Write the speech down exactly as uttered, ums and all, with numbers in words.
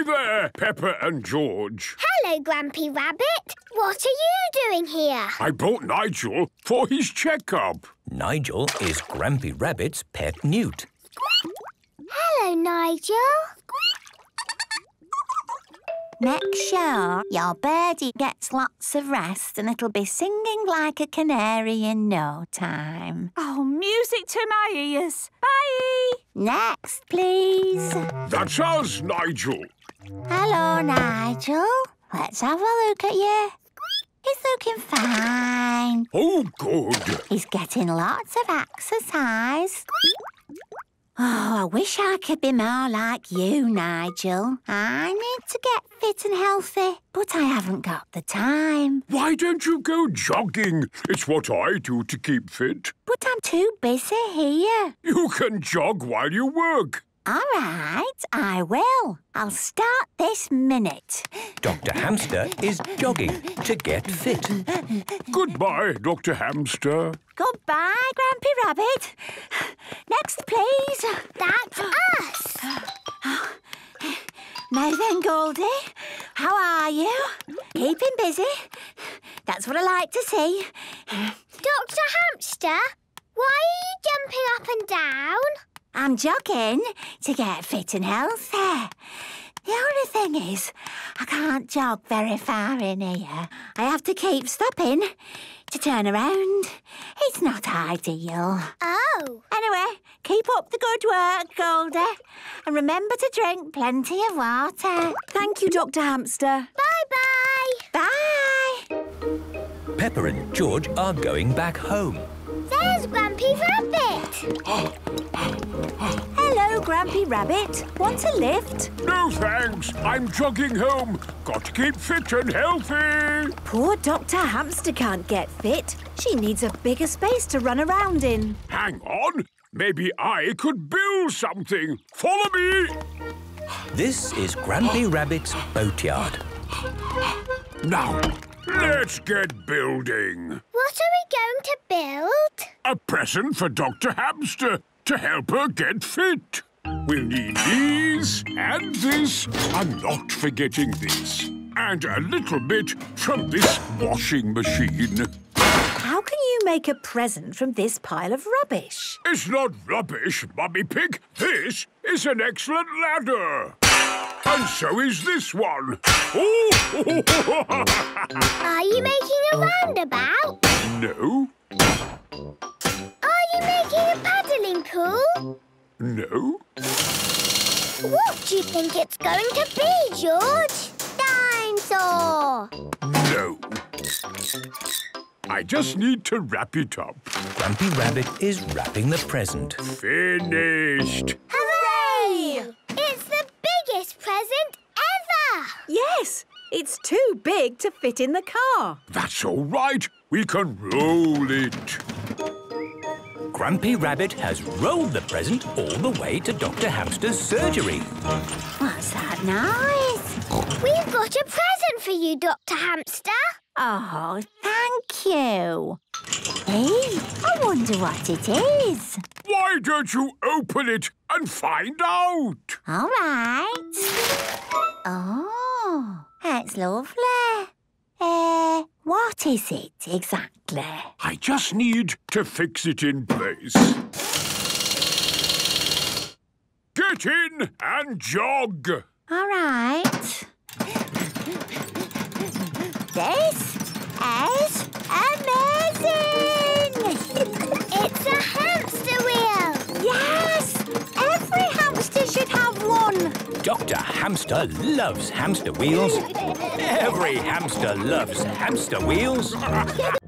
Hi there, Peppa and George. Hello, Grampy Rabbit. What are you doing here? I brought Nigel for his checkup. Nigel is Grampy Rabbit's pet newt. Hello, Nigel. Make sure your birdie gets lots of rest and it'll be singing like a canary in no time. Oh, music to my ears. Bye! Next, please. That's us, Nigel. Hello, Nigel. Let's have a look at you. He's looking fine. Oh, good. He's getting lots of exercise. Oh, I wish I could be more like you, Nigel. I need to get fit and healthy, but I haven't got the time. Why don't you go jogging? It's what I do to keep fit. But I'm too busy here. You can jog while you work. All right, I will. I'll start this minute. Doctor Hamster is jogging to get fit. Goodbye, Doctor Hamster. Goodbye, Grampy Rabbit. Next, please. That's us. Now then, Goldie, how are you? Keeping busy? That's what I like to see. Doctor Hamster, why are you jumping up and down? I'm jogging to get fit and healthy. The only thing is, I can't jog very far in here. I have to keep stopping to turn around. It's not ideal. Oh. Anyway, keep up the good work, Goldie. And remember to drink plenty of water. Thank you, Doctor Hamster. Bye-bye. Bye. Peppa and George are going back home. There's Grampy Rabbit. Hello, Grampy Rabbit. Want a lift? No, thanks. I'm jogging home. Got to keep fit and healthy. Poor Doctor Hamster can't get fit. She needs a bigger space to run around in. Hang on. Maybe I could build something. Follow me. This is Grampy Rabbit's boatyard. Now, let's get building. What are we going to build? A present for Doctor Hamster to help her get fit. We'll need these and this. I'm not forgetting this. And a little bit from this washing machine. How can you make a present from this pile of rubbish? It's not rubbish, Mummy Pig. This is an excellent ladder. And so is this one. Are you making a roundabout? No. Are you making a paddling pool? No. What do you think it's going to be, George? Dinosaur! No. I just need to wrap it up. Grampy Rabbit is wrapping the present. Finished. Hooray! It's the biggest present ever! Yes, it's too big to fit in the car. That's all right. We can roll it. Grampy Rabbit has rolled the present all the way to Doctor Hamster's surgery. What's that noise? We've got a present for you, Doctor Hamster. Oh, thank you. Hey, I wonder what it is. Why don't you open it and find out? All right. Oh, that's lovely. Uh, what is it exactly? I just need to fix it in place. Get in and jog. All right. This is amazing! It's a hamster wheel. Yes! Every hamster should have one. Doctor Hamster loves hamster wheels. Every hamster loves hamster wheels.